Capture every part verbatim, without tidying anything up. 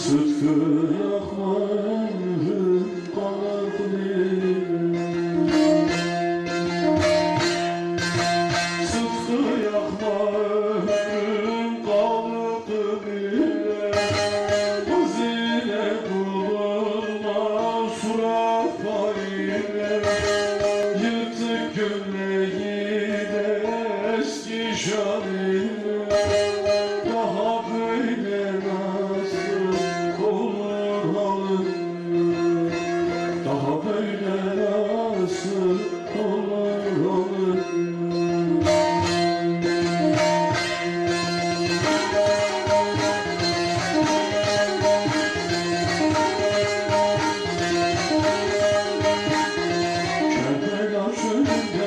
Sıtkı yakma ömrüm kalıp Sıtkı yakma ömrüm kalıp Hazine bulunma surafa ile Yırtık gömleği de eski şanıyla Daha böyle nasıl olur halın Daha böyle nasıl olur halın Kerbela çölünde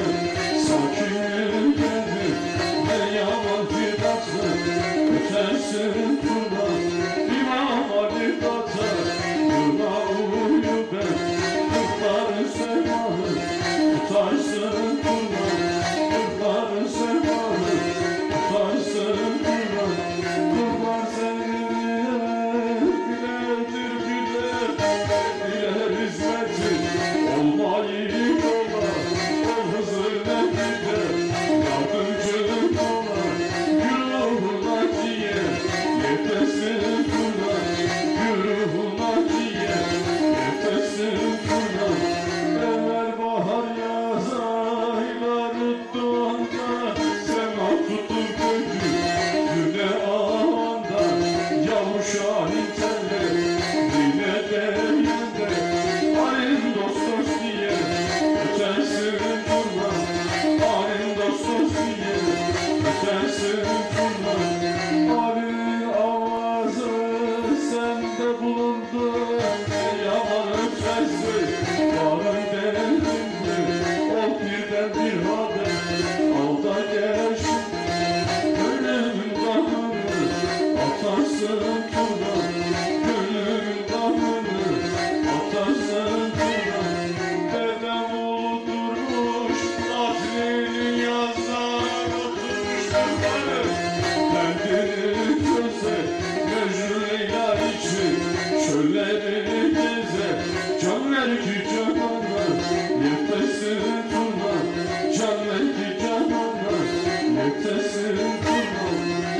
sakin geldi Ne yaman fidatı ötersin turna İmam Ali Data Turna uyu ben Kırkların semahı tutarsın turna Kırkların semahı tutarsın turna Kurban sevgiye biledir biler Biler hizmeti olmayı kola Ol hızırla gider yardımcı kola Güruhuna diye yetesin turna Güruhuna diye yetesin turna Evvel bahar yaz ayları doğanda Sema tutur kökü güne ağanda Yavuş şahin teller dine değinde Alim dost dost diye ötersin turna Alim dost dost diye ötersin turna Ali avazı sende bulundu Yaman ötersin varın delindi Ol birden bir haber al da gel şimdi Gönlümün damını atarsın turna Gönlümün damını atarsın turna Dedem unuturmuş Nazlı'nın yazlar oturmuş kırkanı Derdini çözer Mecnun Leyla için çölleri gezer Can ver ki canana yetesin turna Can ver ki canana yetesin turna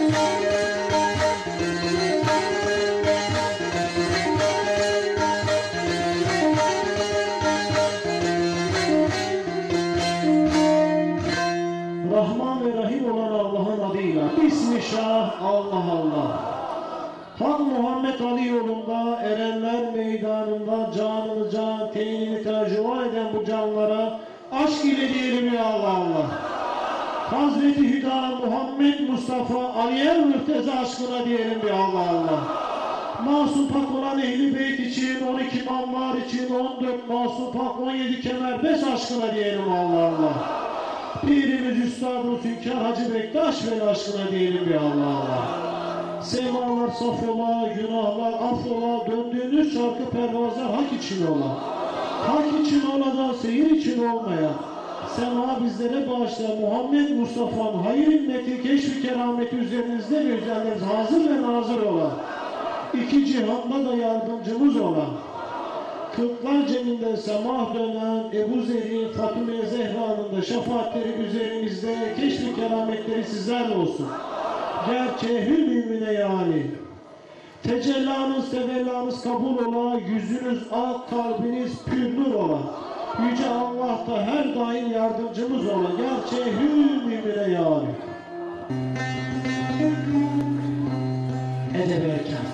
Rahman ve Rahim olan Allah'ın adıyla Bismillah Allah Allah Hak Muhammed Ali yolunda Erenler meydanında canını can tenini tercüma eden bu canlara aşk ile diyelim ya Allah Allah Hazreti Hüda Muhammed Mustafa Aliye Mürteza aşkına diyelim ya Allah Allah Masum pak olan Ehl-i Beyt için on iki imamlar için on dört masum pak on yedi kemerbes aşkına diyelim Allah Allah Pirimiz Üstad-ı Hünkâr Hacı Bektaş ve aşkına diyelim bir Allah Allah. Semalar saf ola, günahlar af ola, döndüğünüz şarkı pervazlar hak için ola. Hak için ola da seyir için olmaya. Sema bizlere bağışla Muhammed Mustafa'nın hayır himmeti, keşfi kerameti üzerinizde ve üzerleriniz hazır ve nazır ola. İki cihanda da yardımcımız olan. Kırklar ceminde semah dönen Ebu Zer'in Fatime Zehra'nın da şefaatleri üzerimizde keşfi kerametleri sizlerle olsun. Gerçeği mümine yani. Tecellanız, tevellanız kabul ola, yüzünüz ak, kalbiniz pür nur ola. Yüce Allah da her daim yardımcımız ola. Gerçeği mümine yani. Edeb-i erkan.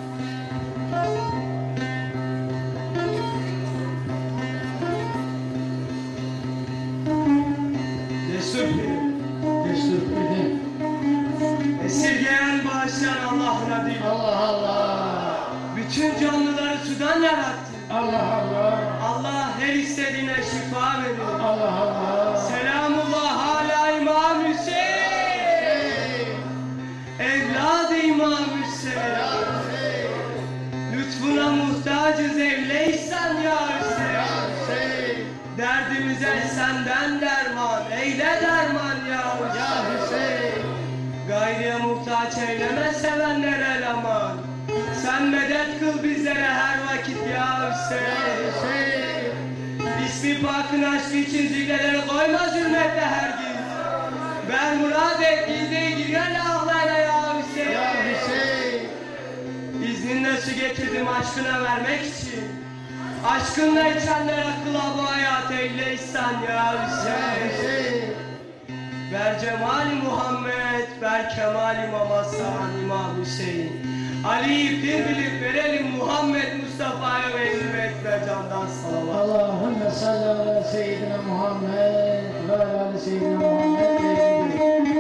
Destur piri. Destur piri. Esirgeyen bağışlayan Allah'ın adıyla. Allah Allah. Bütün canlıları sudan yarattı. Allah Allah. Allah her istediğine şifa verir. Allah Allah. Selamullah ala İmam Hüseyin. Evladı İmam Hüseyin. Lütfuna muhtacız eyle ihsan ya Hüseyin. Derdimize senden derman, eyle derman ya Hüseyin. Gayriye muhtaç eyleme sevenler eleman. Sen medet kıl bizlere her vakit ya Hüseyin. İsmi Pak'ın aşkı için zikreleri koyma zulmette her gün. Ben murad et gizli giriyor lağlarına ya Hüseyin. Ya Hüseyin. İzninle su getirdim aşkına vermek için. Aşkınla içenlere kıla bu hayat eyle ihsan ya Ya Hüseyin. Hüseyin. Ver cemali Muhammed, ver kemali Mamasan İmam Hüseyin. Ali'yi bir bilip verelim Muhammed Mustafa'ya ve ümmet ve candan salavat. Allahümme salli ala seyyidina Muhammed ve ala seyyidina Muhammed.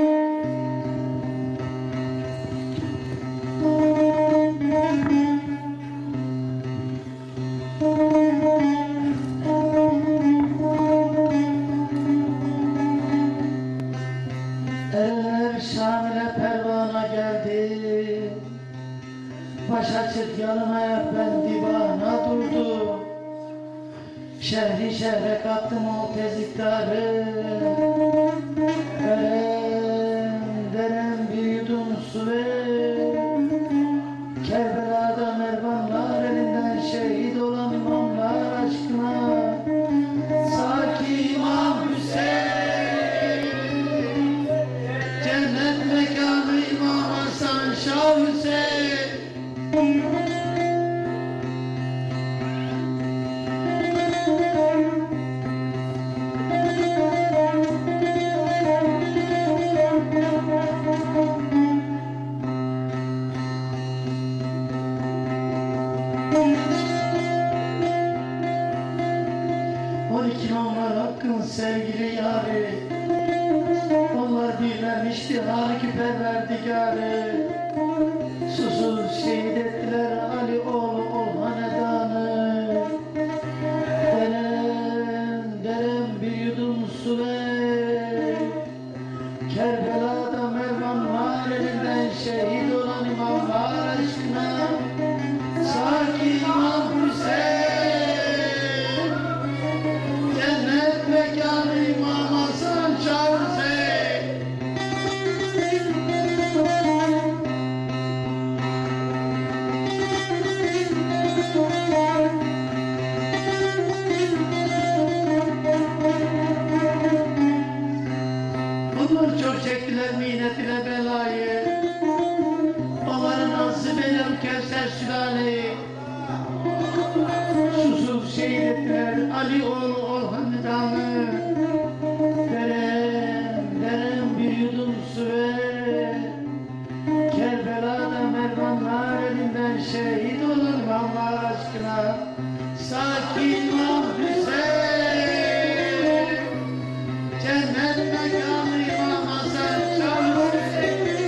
Eller Şamil'e pervana geldi. Baş açık yanıma yap ben divana durdum. Şehri şehre kattım o teziktarı. Verem derem bir yudum su ver. Kerbela'da mervanlar elinden şehit olan imamlar aşkına. Saki İmam Hüseyin. Cennet mekanı İmam Hasan Şah Hüseyin. On iki imamlar hakkın sevgili yâri. Onlar birlenmişti Halik perverdigarı. Susuz şehit ettiler Ali oğlu ol hanedanı. Derem derem bir yudum su ver. Kerbela'da mervanlar elinden şehit olan imamlar aşkına. Saki İmam Hüseyin. Cennet mekanı İmam Hasan Şah Hüseyin. Bunlar çok çektiler minnet ile belayı. Onların nasip eylem Kevser sülaleyi. Susuz şehit ettiler Ali oğlu Orhan Nidan'ı. Derem derem bir yudum su ver. Kerbela'da mervanlar elinden şehit olan imamlar aşkına. Saki İmam Hüseyin. Cennet mekanı İmam Hasan Şah Hüseyin.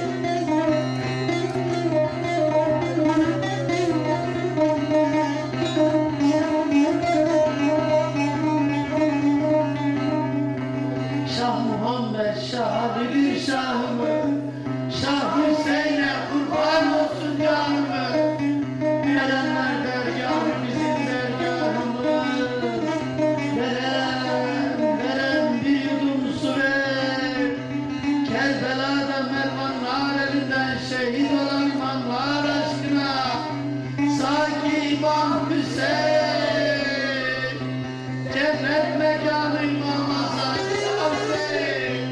Şah Muhammed Şah bir şahımı. Şah Hüseyin'e kurban olsun canımı. Erenler dergahı bizim dergahımız. Verem verem bir yudum su ver. Kerbela'da mervanlar elinden şehit olan imamlar aşkına. Saki İmam Hüseyin. Cennet mekanı İmam Hasan Şah Hüseyin.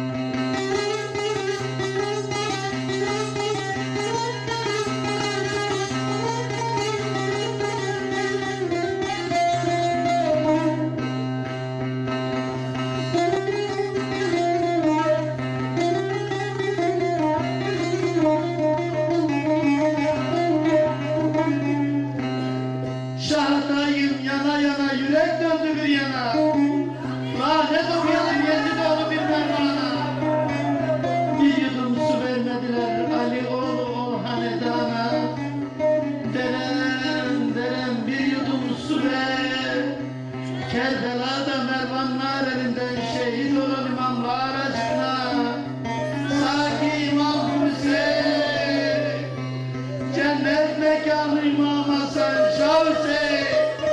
Şahdayım yana yana yürek döndü bir yana. Lanet okuyalım Yezid oğlu bir mervana. Bir yudum su vermediler Ali oğlu ol hanedana. Derem derem bir yudum su ver. Kerbela'da mervanlar elinden şehit olan imamlar aşkına. Saki İmam Hüseyin. Cennet mekanı İmam Hasan Şah Hüseyin.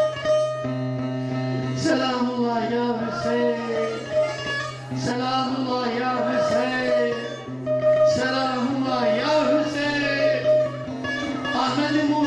Selamullah ya Hüseyin. Selamullah ya Hüseyin. Selamullah ya Hüseyin. Ahmet-i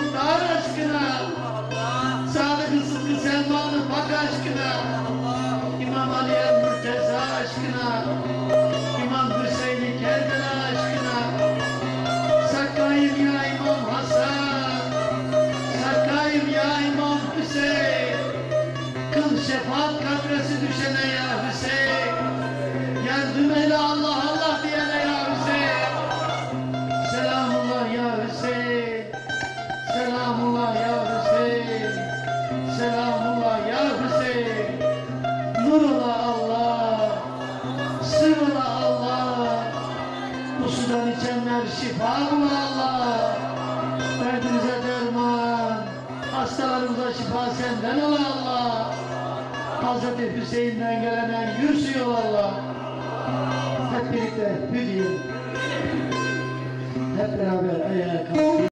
şefaat kabresi düşene ya Hüseyin. Yardım eyle Allah Allah diyene ya Hüseyin. Selamullah ya Hüseyin. Selamullah ya Hüseyin. Selamullah ya Hüseyin. Nur ola Allah. Sır ola Allah. Bu sudan içenler şifa bula Allah. Derdimize derman, hastalarımıza şifa senden ol Allah. Hazreti Hüseyin'den gelen en gür suyu ol Allah. Hep birlikte hü diyelim. Hep beraber ayağa kalkıyoruz.